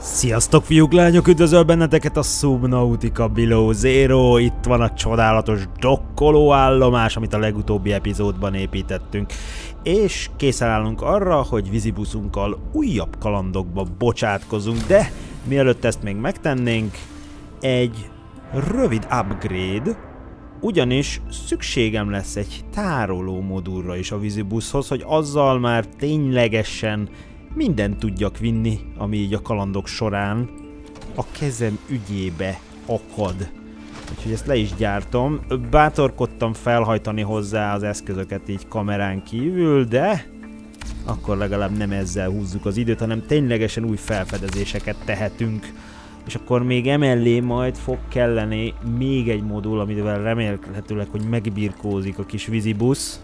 Sziasztok fiúk, lányok, üdvözöl benneteket a Subnautica Below Zero. Itt van a csodálatos dokkolóállomás, amit a legutóbbi epizódban építettünk. És készen állunk arra, hogy vízibuszunkkal újabb kalandokba bocsátkozunk, de mielőtt ezt még megtennénk, egy rövid upgrade, ugyanis szükségem lesz egy tároló modulra is a vízibuszhoz, hogy azzal már ténylegesen mindent tudjak vinni, ami így a kalandok során a kezem ügyébe akad. Úgyhogy ezt le is gyártom. Bátorkodtam felhajtani hozzá az eszközöket így kamerán kívül, de akkor legalább nem ezzel húzzuk az időt, hanem ténylegesen új felfedezéseket tehetünk. És akkor még emellé majd fog kelleni még egy modul, amivel remélhetőleg, hogy megbirkózik a kis vízibusz.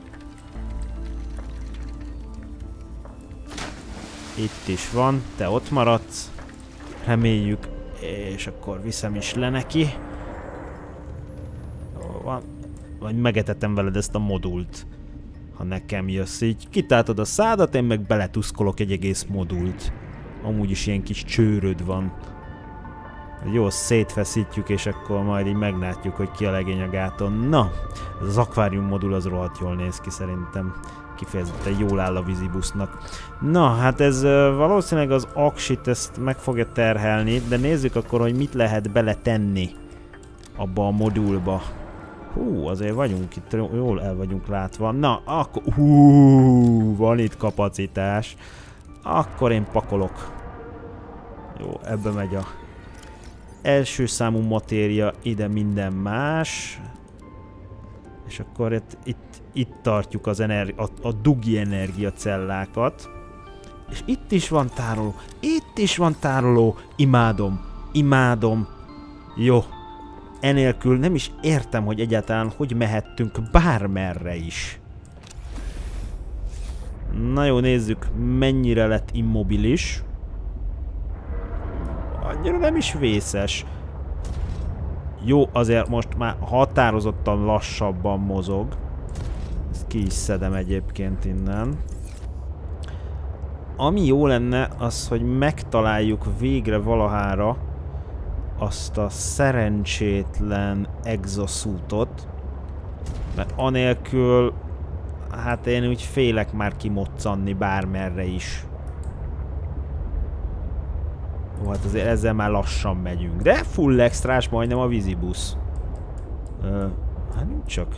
Itt is van, te ott maradsz, reméljük, és akkor viszem is le neki. Jó van, vagy megetetem veled ezt a modult, ha nekem jössz. Így kitáltod a szádat, én meg beletuszkolok egy egész modult. Amúgy is ilyen kis csőröd van. Jó, szétfeszítjük, és akkor majd így meglátjuk, hogy ki a legény a gáton. Na, ez az akvárium modul az rohadt jól néz ki szerintem. Kifejezetten jól áll a vízibusznak. Na, hát ez valószínűleg az aksit ezt meg fogja terhelni, de nézzük akkor, hogy mit lehet beletenni abba a modulba. Hú, azért vagyunk itt, jól el vagyunk látva. Na, akkor... van itt kapacitás. Akkor én pakolok. Jó, ebbe megy a első számú matéria, ide minden más. És akkor itt tartjuk az a dugi energiacellákat. És itt is van tároló. Itt is van tároló. Imádom. Imádom. Jó. Enélkül nem is értem, hogy egyáltalán hogy mehettünk bármerre is. Na jó, nézzük, mennyire lett immobilis. Annyira nem is vészes. Jó, azért most már határozottan lassabban mozog. Ezt ki is szedem egyébként innen. Ami jó lenne, az, hogy megtaláljuk végre valahára azt a szerencsétlen exosuitot. Mert anélkül, hát én úgy félek már kimoccanni bármerre is. Jó, hát azért ezzel már lassan megyünk. De full extrás majdnem a vízibusz. Hát nincs csak.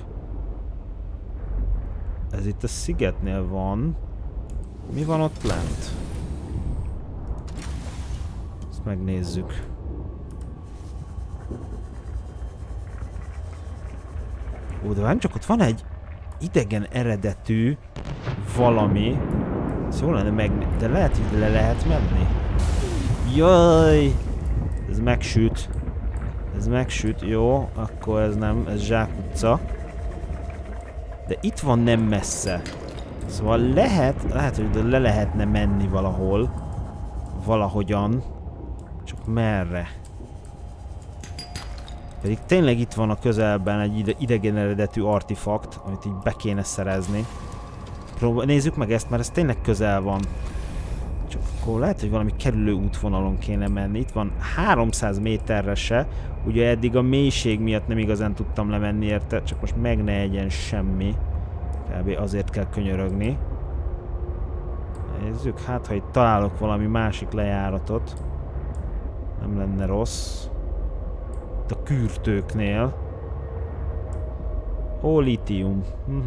Ez itt a szigetnél van. Mi van ott lent? Ezt megnézzük. Ó, de nem csak ott van egy idegen eredetű valami. Ez jól lenne meg... De lehet, hogy le lehet menni. Jaj! Ez megsüt. Ez megsüt. Jó, akkor ez nem, ez zsákutca. De itt van nem messze. Szóval lehet, hogy le lehetne menni valahol. Valahogyan. Csak merre? Pedig tényleg itt van a közelben egy idegen eredetű artifakt, amit így be kéne szerezni. Nézzük meg ezt, mert ez tényleg közel van. Csak akkor lehet, hogy valami kerülő útvonalon kéne menni. Itt van 300 méterre se. Ugye eddig a mélység miatt nem igazán tudtam lemenni érte, csak most meg ne egyen semmi. Kb. Azért kell könyörögni. Nézzük, hát ha itt találok valami másik lejáratot. Nem lenne rossz. Itt a kürtőknél. Ó, litium.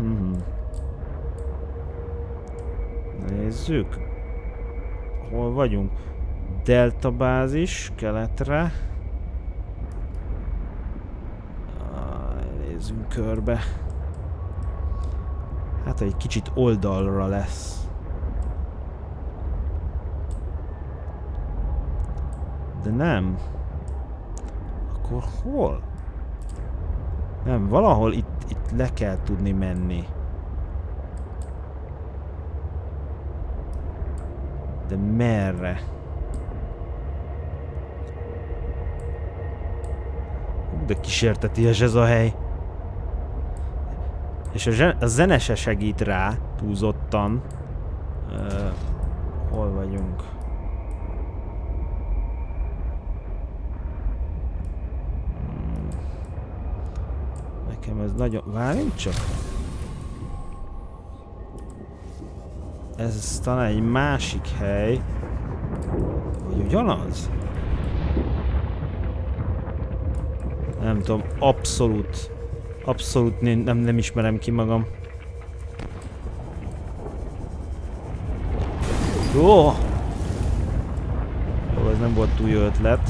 Nézzük. Hol vagyunk? Delta bázis, keletre. Nézzünk körbe. Hát egy kicsit oldalra lesz. De nem. Akkor hol? Nem, valahol itt le kell tudni menni. De merre? De kísérteties ez a hely. És a zene se segít rá túlzottan. Hol vagyunk? Nekem ez nagyon... Várjunk csak! Ez talán egy másik hely. Vagy ugyanaz? Nem tudom, abszolút nem ismerem ki magam. Jó! Jó, ez nem volt túl jó ötlet.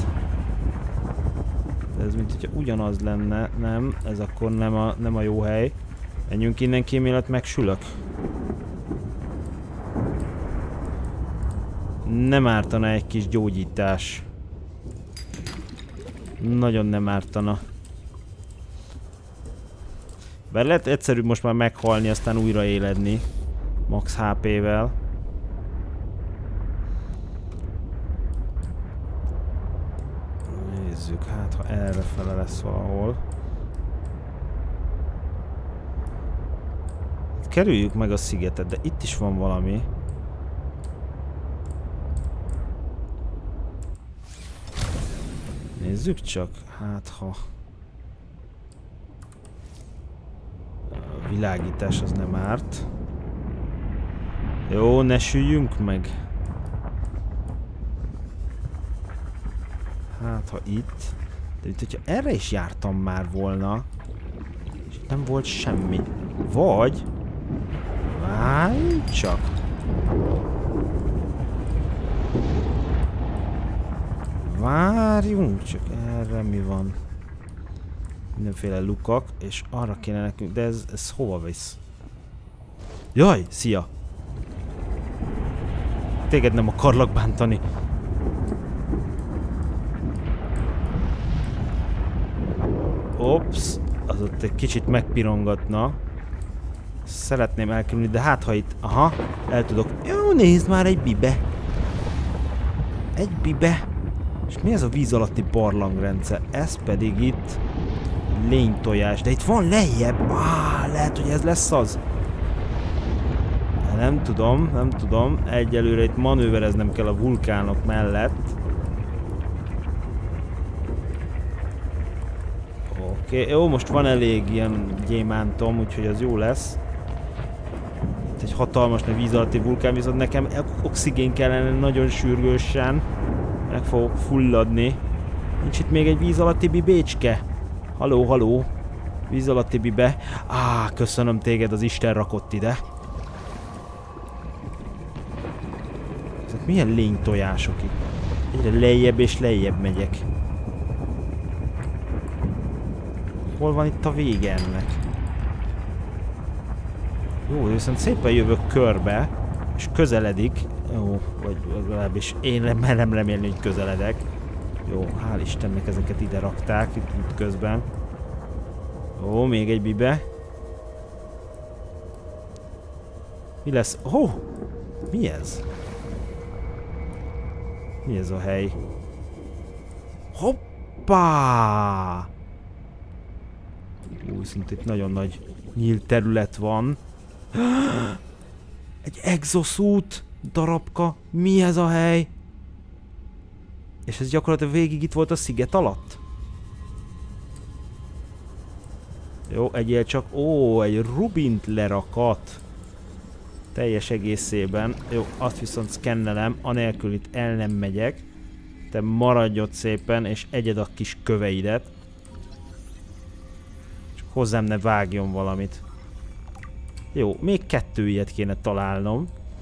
De ez mint hogyha ugyanaz lenne, nem, ez akkor nem a jó hely. Menjünk innen ki, mielőtt megsülök. Nem ártana egy kis gyógyítás. Nagyon nem ártana. Bár lehet egyszerűbb most már meghalni, aztán újra éledni. Max HP-vel. Nézzük, hát ha errefele lesz valahol. Hát kerüljük meg a szigetet, de itt is van valami. Nézzük csak, hát ha... A világítás az nem árt. Jó, ne süljünk meg. Hát ha itt... De itt, hogyha erre is jártam már volna... És itt nem volt semmi. Vagy... Várj csak! Várjunk csak, erre mi van? Mindenféle lukak, és arra kéne nekünk, de ez hova visz? Jaj, szia! Téged nem akarlak bántani. Ops, az ott egy kicsit megpirongatna. Szeretném elkerülni, de hát ha itt, aha, el tudok. Jó, nézd már, egy bibe. Egy bibe. És mi ez a víz alatti barlangrendszer? Ez pedig itt lénytojás. De itt van lejjebb. Lehet, hogy ez lesz az. Nem tudom, nem tudom. Egyelőre itt manővereznem kell a vulkánok mellett. Oké, jó, most van elég ilyen gyémántom, úgyhogy az jó lesz. Itt egy hatalmas nagy víz alatti vulkán, viszont nekem oxigén kellene nagyon sürgősen. Meg fogok fulladni. Nincs itt még egy víz alatti bibécske? Haló, haló. Víz alatti bibe. Köszönöm, téged az Isten rakott ide. Ezek milyen lénytojások itt? Egyre lejjebb és lejjebb megyek. Hol van itt a vége ennek? Jó, viszont szépen jövök körbe, és közeledik. Jó, vagy legalábbis én merem remélni, hogy közeledek. Jó, hál' Istennek ezeket ide rakták itt közben. Ó, még egy bibe. Mi lesz? Mi ez? Mi ez a hely? Hoppá! Viszont itt nagyon nagy nyílt terület van. Egy exosuit darabka. Mi ez a hely? És ez gyakorlatilag végig itt volt a sziget alatt? Jó, egyél csak... egy rubint lerakat. Teljes egészében. Jó, azt viszont szkennelem, anélkül itt el nem megyek. Te maradj ott szépen, és egyed a kis köveidet. Csak hozzám ne vágjon valamit. Jó, még 2 ilyet kéne találnom.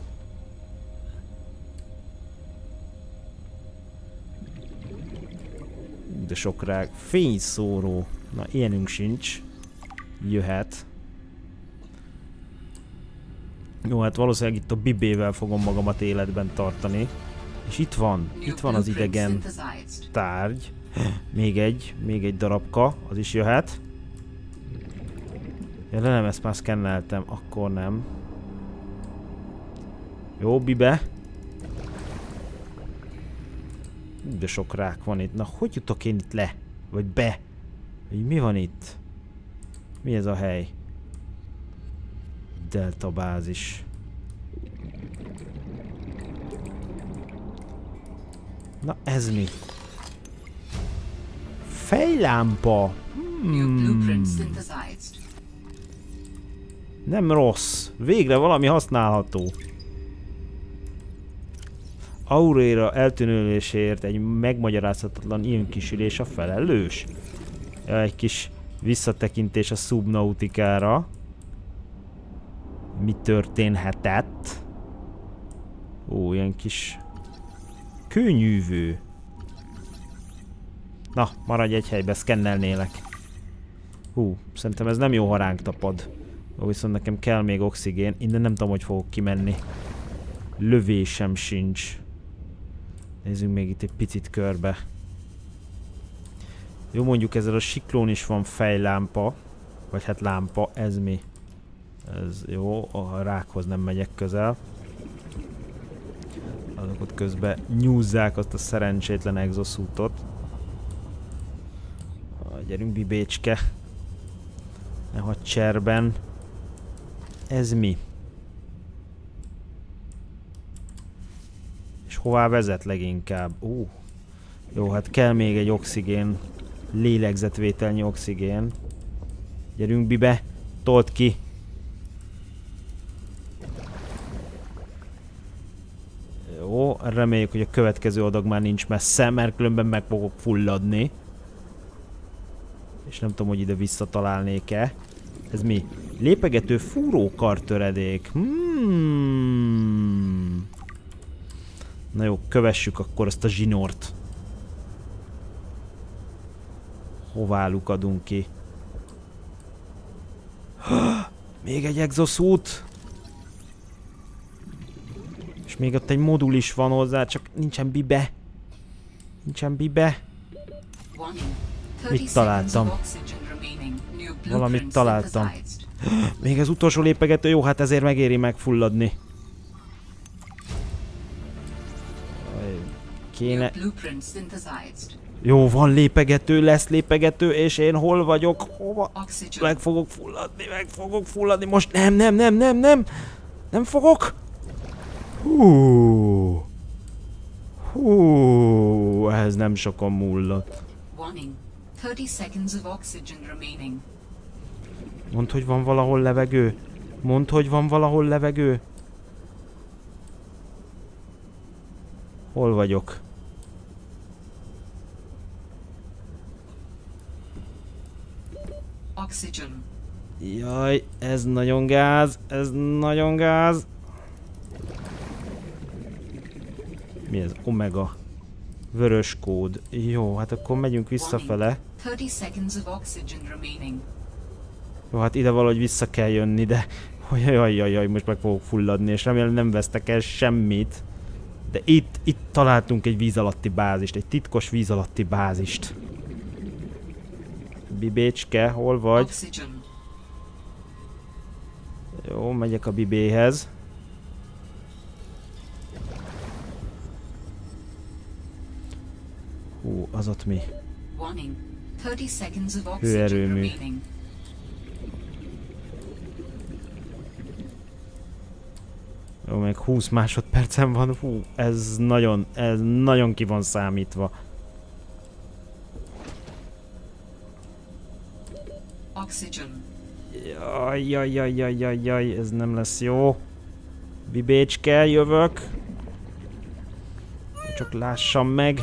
De sok rág. Fényszóró. Na, ilyenünk sincs. Jöhet. Jó, hát valószínűleg itt a bibével fogom magamat életben tartani. És itt van az idegen tárgy. Még egy darabka, az is jöhet. Ja, de nem, ezt már szkenneltem, akkor nem. Jó, bibe. De sok rák van itt. Na, hogy jutok én itt le? Vagy be? Mi van itt? Mi ez a hely? Delta bázis. Na, ez mi? Fejlámpa! Nem rossz. Végre valami használható. Auréra eltűnőléséért egy megmagyarázhatatlan ilyenkisülés a felelős. Ja, egy kis visszatekintés a Subnautikára. Mi történhetett? Ó, ilyen kis kőnyűvő. Na, maradj egy helybe, szkennelnélek. Szerintem ez nem jó, ha ránk tapad. Viszont nekem kell még oxigén. Innen nem tudom, hogy fogok kimenni. Lövésem sincs. Nézzünk még itt egy picit körbe. Jó, mondjuk ezzel a siklón is van fejlámpa. Vagy hát lámpa, ez mi? Ez jó, a rákhoz nem megyek közel. Azok ott közben nyúzzák azt a szerencsétlen exosuitot. Gyerünk, bibécske. Ne hagyj cserben. Ez mi? És hová vezet leginkább? Jó, hát kell még egy oxigén. Lélegzetvételnyi oxigén. Gyerünk, bibe. Told ki. Jó, reméljük, hogy a következő adag már nincs messze, mert különben meg fogok fulladni. És nem tudom, hogy ide visszatalálnék-e. Ez mi? Lépegető fúrókartöredék. Na jó, kövessük akkor azt a zsinort. Hová lukadunk ki? Még egy exosuit. És még ott egy modul is van hozzá, csak nincsen bibe. Nincsen bibe. Mit találtam? Valamit találtam. Még az utolsó lépegető, jó, hát ezért megéri megfulladni. Kéne... Jó, van lépegető, lesz lépegető, és én hol vagyok? Hova? Meg fogok fulladni, most nem fogok! Ez nem sokan múlott. Mondd, hogy van valahol levegő. Mondd, hogy van valahol levegő. Hol vagyok? Oxygen. Jaj, ez nagyon gáz, ez nagyon gáz. Mi ez? Omega. Vörös kód. Jó, hát akkor megyünk visszafele. Jó, hát ide valahogy vissza kell jönni, de... Jaj, most meg fogok fulladni, és remélem nem vesztek el semmit. De itt találtunk egy víz alatti bázist, egy titkos víz alatti bázist. Bibécske, hol vagy? Jó, megyek a bibéhez. Az ott mi? Hőerőmű. Jó, még 20 másodpercen van. Ez nagyon ki van számítva. Jaj, ez nem lesz jó. Bibécske, jövök. Csak lássam meg.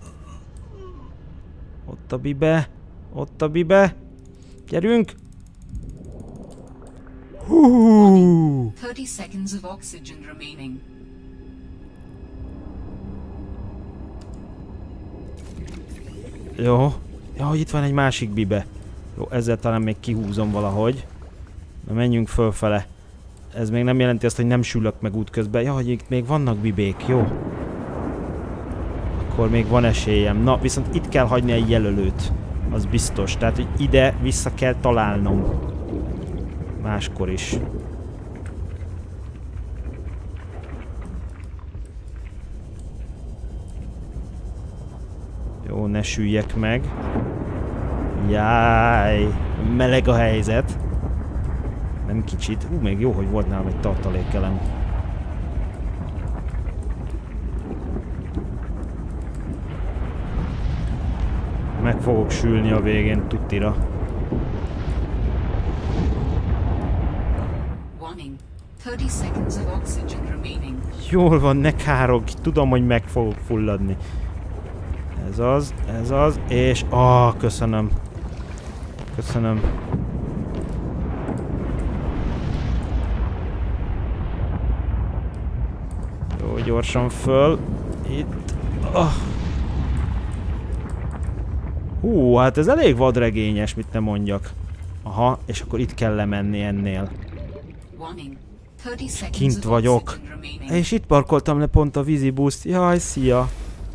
Ott a bibe. Gyerünk! 30 seconds of oxygen remaining. Jó. Ja, itt van egy másik bibe. Jó, ezzel talán még kihúzom valahogy. Na, menjünk fölfele. Ez még nem jelenti azt, hogy nem sülök meg útközben. Ja, hogy itt még vannak bibék, jó. Akkor még van esélyem. Na, viszont itt kell hagyni egy jelölőt. Az biztos. Tehát, hogy ide vissza kell találnom. Máskor is. Jó, ne süljek meg. Jáj, meleg a helyzet. Nem kicsit. Még jó, hogy volt nálam egy tartalékelem. Meg fogok sülni a végén, tuttira. 30 seconds of oxygen remaining. Jól van, ne károgj, tudom, hogy meg fogok fulladni. Ez az, és... köszönöm. Köszönöm. Jó, gyorsan föl. Itt. Hát ez elég vadregényes, mit ne mondjak. Aha, és akkor itt kell lemenni ennél. Kint vagyok. És itt parkoltam le pont a vízi buszt. Jaj, szia.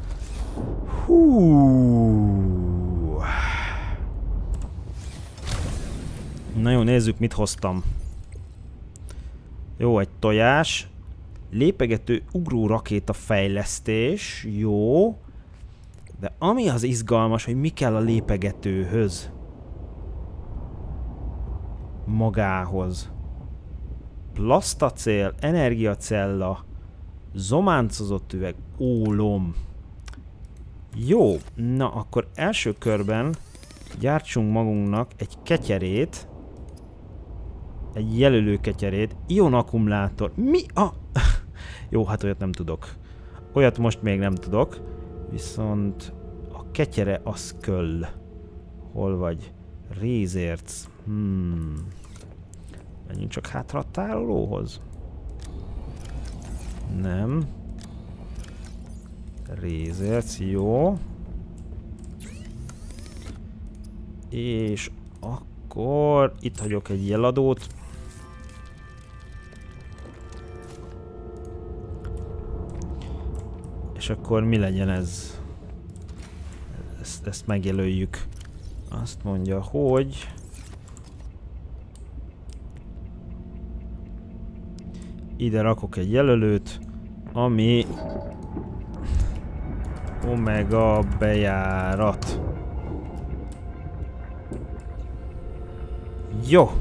Na jó, nézzük, mit hoztam. Jó, egy tojás. Lépegető ugró rakéta fejlesztés. Jó. De ami az izgalmas, hogy mi kell a lépegetőhöz. Magához. Plasztacél, energiacella, zománcozott üveg, ólom. Jó, na akkor első körben gyártsunk magunknak egy ketyerét. Egy jelölő ketyerét. Ion akkumulátor. Mi a... Jó, hát olyat nem tudok. Olyat most még nem tudok. Viszont a ketyere az köll. Hol vagy? Rézérc. Menjünk csak hátra a tárolóhoz. Nem. Rézérc, jó. És akkor itt hagyok egy jeladót. És akkor mi legyen ez? Ezt megjelöljük. Azt mondja, hogy... Ide rakok egy jelölőt, ami... Omega bejárat. Jó!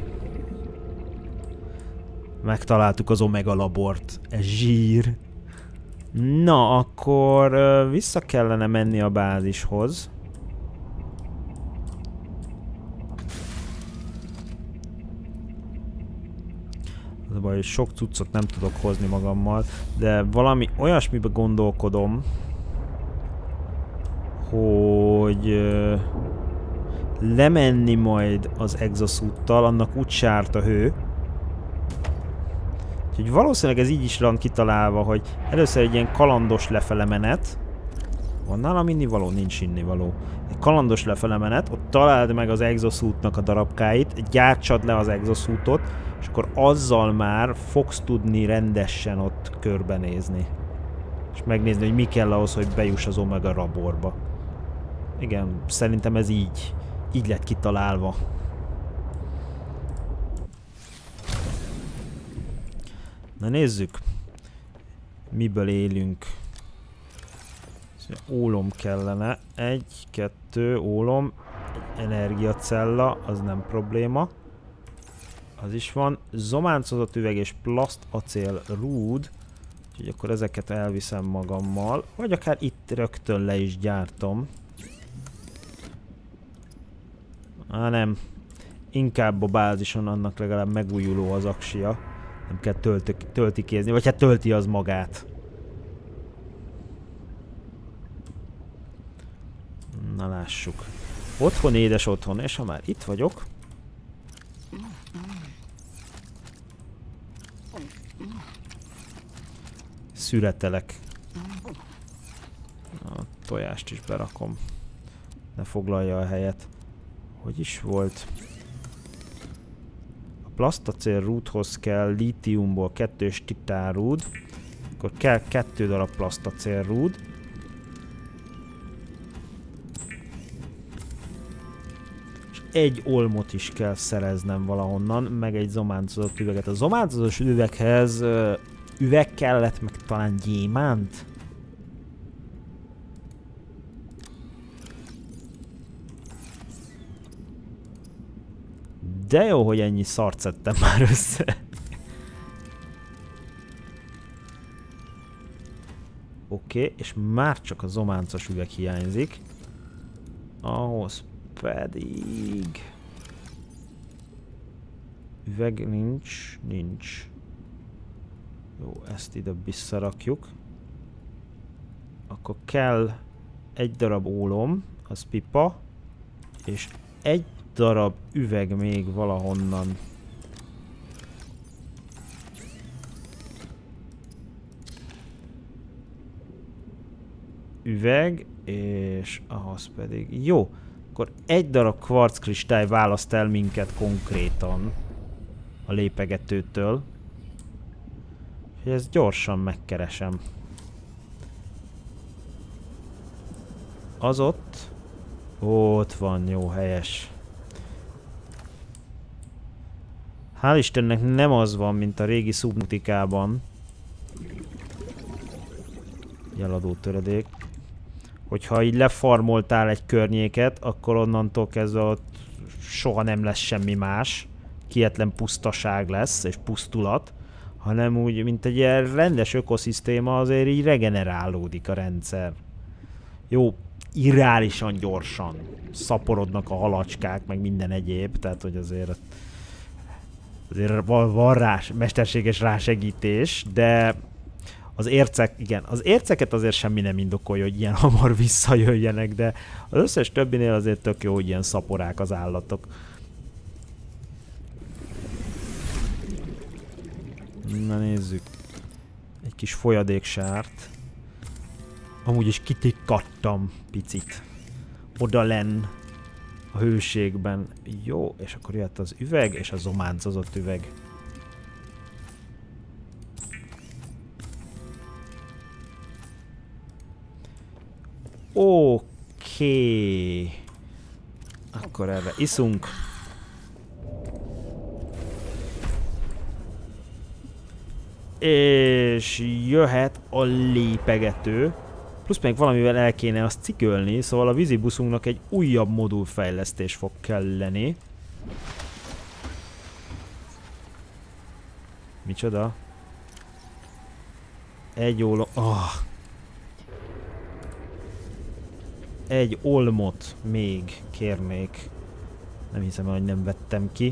Megtaláltuk az Omega labort. Ez zsír. Na, akkor vissza kellene menni a bázishoz. Az a baj, hogy sok cuccot nem tudok hozni magammal, de valami olyasmibe gondolkodom, hogy lemenni majd az exosuittal, annak úgy sárt a hő. Úgyhogy valószínűleg ez így is van kitalálva, hogy először egy ilyen kalandos lefele menet. Van nálam innivaló? Nincs innivaló. Egy kalandos lefele menet, ott találd meg az exosuitnak a darabkáit, gyártsad le az exosuitot, és akkor azzal már fogsz tudni rendesen ott körbenézni. És megnézni, hogy mi kell ahhoz, hogy bejuss az Omega laborba. Igen, szerintem ez így lett kitalálva. Na nézzük, miből élünk. Ólom kellene. 1, 2 ólom, egy energiacella, az nem probléma. Az is van. Zománcozott üveg és plastacél rúd. Úgyhogy akkor ezeket elviszem magammal. Vagy akár itt rögtön le is gyártom. Nem. Inkább a bázison, annak legalább megújuló az aksia. Nem kell töltikézni, vagy hát tölti az magát. Na lássuk. Otthon, édes otthon, és ha már itt vagyok... Szüretelek. A tojást is berakom. Ne foglalja a helyet. Hogy is volt? A plasztacél rúdhoz kell lítiumból 2 titánrúd. Akkor kell 2 darab plasztacél rúd. És egy olmot is kell szereznem valahonnan, meg egy zománcozott üveget. A zománcozott üveghez üveg kellett, meg talán gyémánt? De jó, hogy ennyi szart szedtem már össze. Oké, és már csak a zománcos üveg hiányzik. Ahhoz pedig... Üveg nincs. Jó, ezt ide visszarakjuk. Akkor kell egy darab ólom, az pipa, és egy darab üveg még valahonnan. Üveg, és ahhoz pedig... Jó, akkor egy darab kvarckristály választ el minket konkrétan a lépegetőtől. És ezt gyorsan megkeresem. Az ott? Ott van, jó, helyes. Hál' Istennek nem az van, mint a régi Subnauticában. Jeladó töredék. Hogyha így lefarmoltál egy környéket, akkor onnantól kezdve ott soha nem lesz semmi más. Kietlen pusztaság lesz, és pusztulat. Hanem úgy, mint egy ilyen rendes ökoszisztéma, azért így regenerálódik a rendszer. Jó, irreálisan gyorsan szaporodnak a halacskák, meg minden egyéb, tehát hogy azért van rá mesterséges rásegítés, de az ércek, igen, az érceket azért semmi nem indokolja, hogy ilyen hamar visszajöjjenek, de az összes többinél azért tök jó, hogy ilyen szaporák az állatok. Na nézzük. Egy kis folyadéksárt. Amúgy is kitikkadtam picit. Oda lenn a hőségben. Jó, és akkor jött az üveg, és a zománcozott üveg. Oké. Akkor erre iszunk. És jöhet a lépegető. Plusz még valamivel el kéne azt cikölni, szóval a vízibuszunknak egy újabb modulfejlesztés fog kelleni. Micsoda? Egy ólom... Oh. Egy olmot még kérnék. Nem hiszem, hogy nem vettem ki.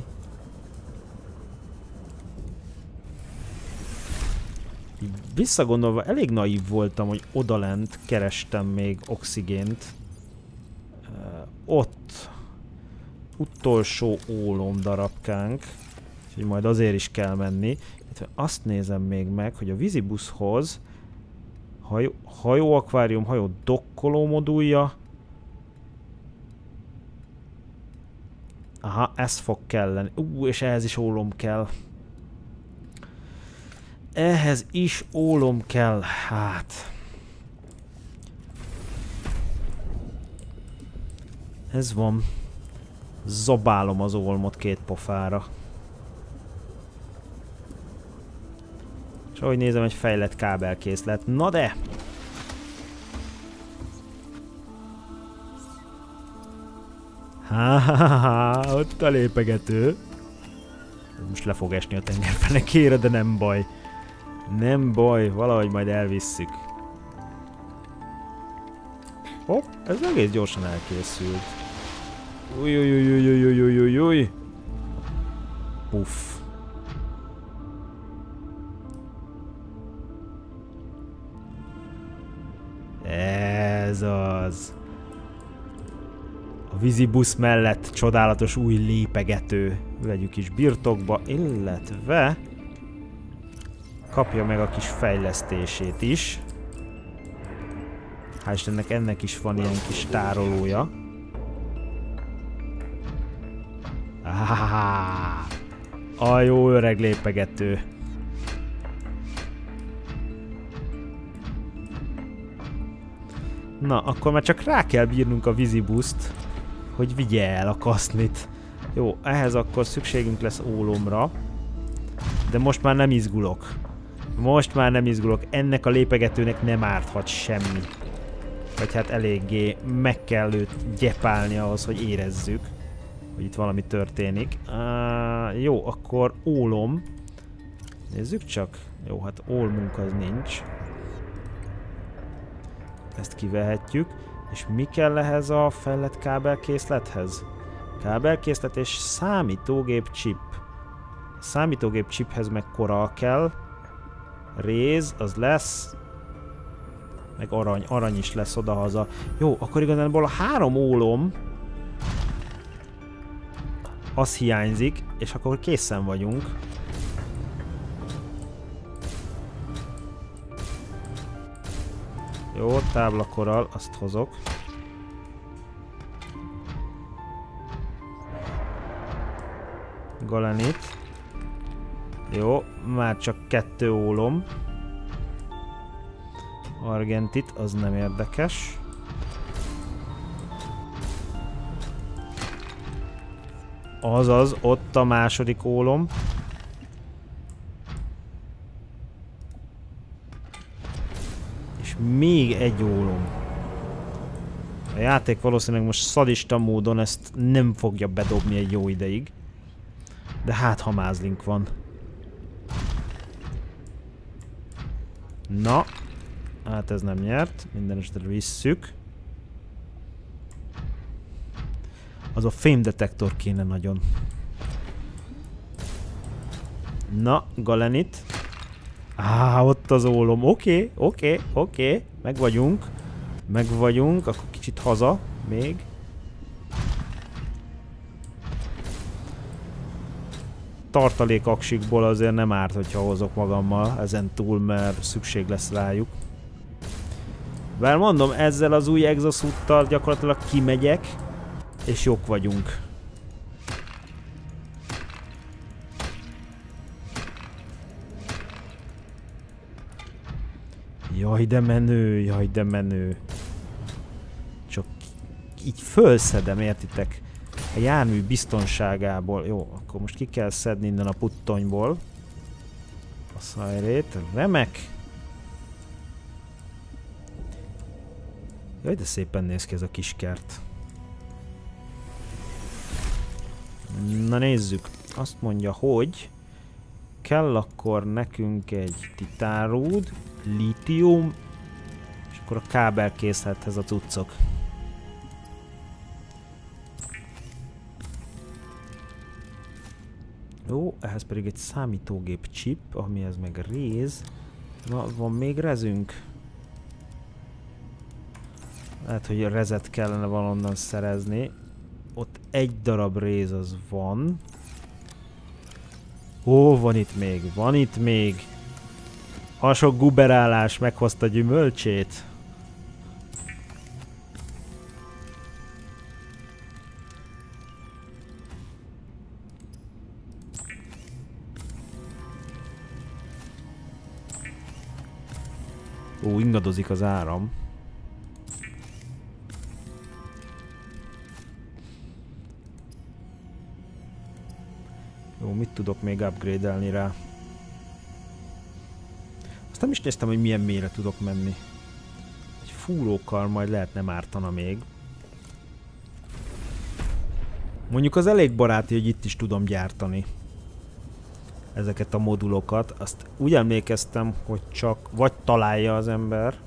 Így visszagondolva elég naív voltam, hogy odalent kerestem még oxigént. Ott utolsó ólom darabkánk, úgyhogy majd azért is kell menni. Azt nézem még meg, hogy a vízibuszhoz hajó akvárium, hajó dokkoló modulja. Aha, ez fog kelleni. És ehhez is ólom kell. Ehhez is ólom kell, hát. Ez van. Zabálom az ólmot két pofára. És ahogy nézem, egy fejlett kábelkészlet. Na de! Ha, ott a lépegető. Most le fog esni a tengerfenekére, de nem baj. Nem baj, valahogy majd elvisszük. Hopp, ez egész gyorsan elkészült. Új. Puff. Ez az. A vízibusz mellett csodálatos új lépegető. Vegyük is birtokba, illetve kapja meg a kis fejlesztését is. Hál' Istennek ennek is van ilyen kis tárolója. A jó öreg lépegető. Na, akkor már csak rá kell bírnunk a vízibuszt, hogy vigye el a kasznit. Jó, ehhez akkor szükségünk lesz ólomra. De most már nem izgulok. Ennek a lépegetőnek nem árthat semmi. Vagy hát eléggé meg kell őt gyepálni ahhoz, hogy érezzük, hogy itt valami történik. Jó, akkor ólom. Nézzük csak. Jó, hát ólmunk az nincs. Ezt kivehetjük. És mi kell ehhez a fejlett kábelkészlethez? Kábelkészlet és számítógép chip. A számítógép chiphez meg koral kell. Réz, az lesz. Meg arany, arany is lesz odahaza. Jó, akkor igazából a 3 ólom az hiányzik, és akkor készen vagyunk. Jó, táblakorral, azt hozok. Galenit. Jó, már csak 2 ólom. Argentit, az nem érdekes. Azaz, ott a második ólom. És még egy ólom. A játék valószínűleg most szadista módon ezt nem fogja bedobni egy jó ideig. De hát ha mázlink van. Na. Hát ez nem nyert. Minden esetre visszük. Az a fémdetektor kéne nagyon. Na, Galenit. Ott az ólom. Oké. Meg vagyunk. Akkor kicsit haza. Még. Tartalékaksikból azért nem árt, hogyha hozok magammal ezen túl, mert szükség lesz rájuk. Bár mondom, ezzel az új exosuittal gyakorlatilag kimegyek, és jók vagyunk. Jaj, de menő. Csak így fölszedem, értitek? A jármű biztonságából. Jó, akkor most ki kell szedni innen a puttonyból. A szajrét. Remek. Jaj, de szépen néz ki ez a kis kert. Na nézzük. Azt mondja, hogy kell akkor nekünk egy titánrúd, lítium, és akkor a kábelkészlethez a cuccok. Jó, ehhez pedig egy számítógép chip, amihez meg réz. Na, van még rezünk? Lehet, hogy a rezet kellene valonnan szerezni. Ott egy darab réz az van. Ó, van itt még. A sok guberálás meghozta gyümölcsét. Ó, ingadozik az áram. Jó, mit tudok még upgrade-elni rá? Azt nem is néztem, hogy milyen mélyre tudok menni. Egy fúrókkal majd lehet nem ártana még. Mondjuk az elég baráti, hogy itt is tudom gyártani ezeket a modulokat. Azt úgy emlékeztem, hogy csak vagy találja az ember.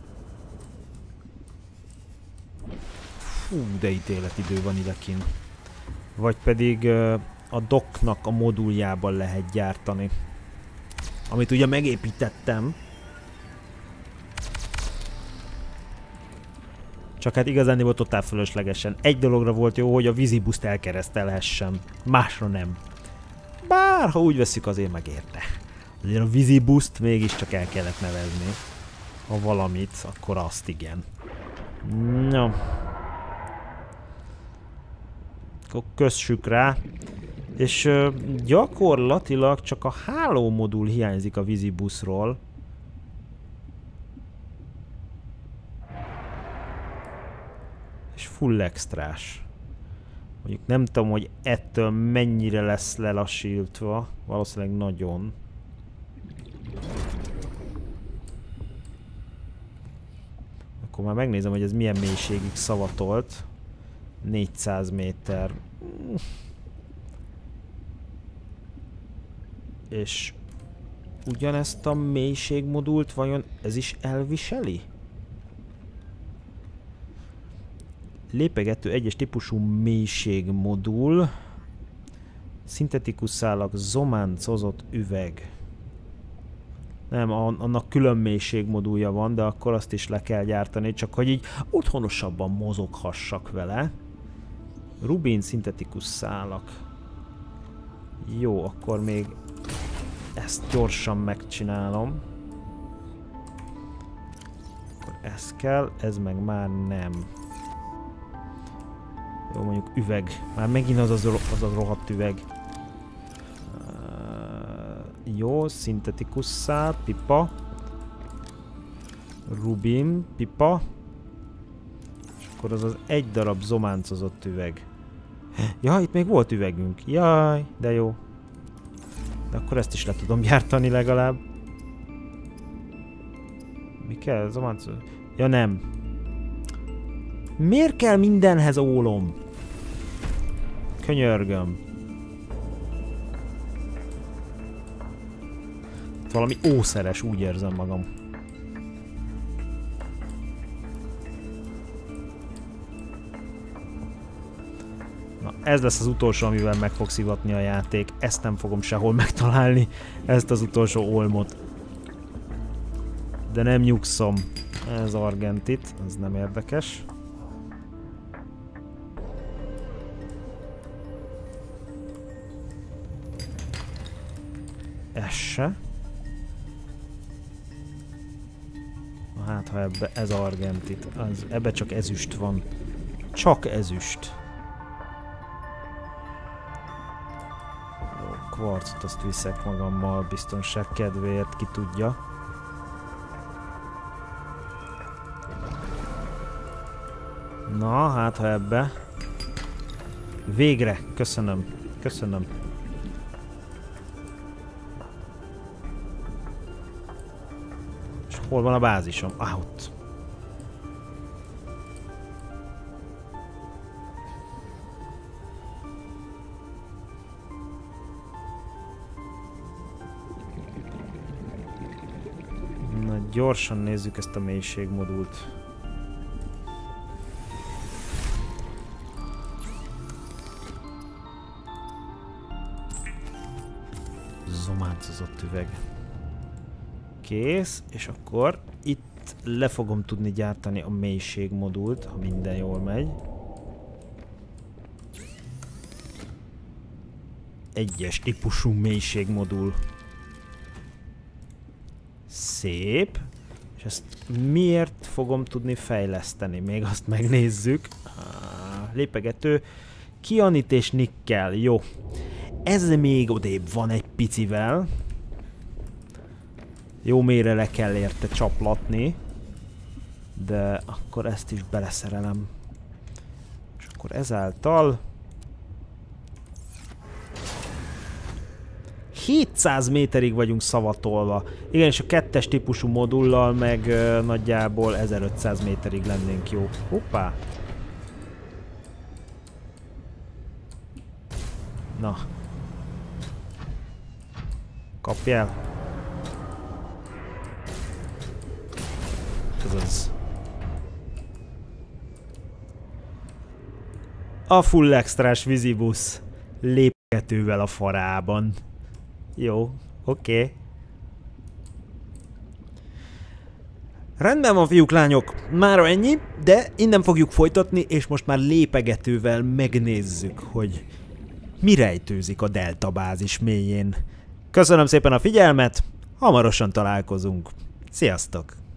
Fú, de ítéletidő van idekint. Vagy pedig a docknak a moduljában lehet gyártani. Amit ugye megépítettem. Csak hát igazán volt totál fölöslegesen. Egy dologra volt jó, hogy a vízibuszt elkeresztelhessem. Másra nem. Bár, ha úgy veszük, azért megérte. Azért a vízibuszt mégiscsak el kellett nevezni. Ha valamit, akkor azt igen. No. Akkor kössük rá. És gyakorlatilag csak a hálómodul hiányzik a vízibuszról. És full extrás. Mondjuk nem tudom, hogy ettől mennyire lesz lelassítva. Valószínűleg nagyon. Akkor már megnézem, hogy ez milyen mélységig szavatolt. 400 méter. És ugyanezt a mélységmodult vajon ez is elviseli? Lépegető egyes típusú mélységmodul. Szintetikus szálak, zománcozott üveg. Nem, annak külön mélységmodulja van, de akkor azt is le kell gyártani, csak hogy így otthonosabban mozoghassak vele. Rubin szintetikus szálak. Jó, akkor még ezt gyorsan megcsinálom. Akkor ez kell, ez meg már nem. Jó, mondjuk üveg. Már megint az a rohadt üveg. Jó, szintetikus szál, pipa. Rubin, pipa. És akkor az egy darab zománcozott üveg. Ja, itt még volt üvegünk. Jaj, de jó. De akkor ezt is le tudom gyártani legalább. Mi kell? Zománcozott? Ja, nem. Miért kell mindenhez ólom? Könyörgöm. Valami ószeres, úgy érzem magam. Na, ez lesz az utolsó, amivel meg fog szivatni a játék. Ezt nem fogom sehol megtalálni, ezt az utolsó olmot. De nem nyugszom. Ez argentit, ez nem érdekes. Ez se. Hát ha ebbe ez argentit, ebbe csak ezüst van. Csak ezüst. Jó, kvarcot azt viszek magammal biztonság kedvéért, ki tudja. Na, hát ha ebbe. Végre, köszönöm, köszönöm. Hol van a bázisom? Ott. Na, gyorsan nézzük ezt a mélységmodult. Zománcozott üveg. Kész, és akkor itt le fogom tudni gyártani a mélységmodult, ha minden jól megy. Egyes típusú mélységmodul. Szép. És ezt miért fogom tudni fejleszteni? Még azt megnézzük. Lépegető. Kianit és nikkel. Jó. Ez még odébb van egy picivel. Jó mélyre le kell érte csaplatni. De akkor ezt is beleszerelem. És akkor ezáltal 700 méterig vagyunk szavatolva. Igen, és a kettes típusú modullal meg nagyjából 1500 méterig lennénk jó. Hoppá! Na. Kapjál! Ez az. A full extrás vízibusz lépgetővel a farában. Jó, oké. Rendben van, fiúk, lányok, mára ennyi, de innen fogjuk folytatni, és most már lépegetővel megnézzük, hogy mi rejtőzik a Delta bázis mélyén. Köszönöm szépen a figyelmet, hamarosan találkozunk. Sziasztok!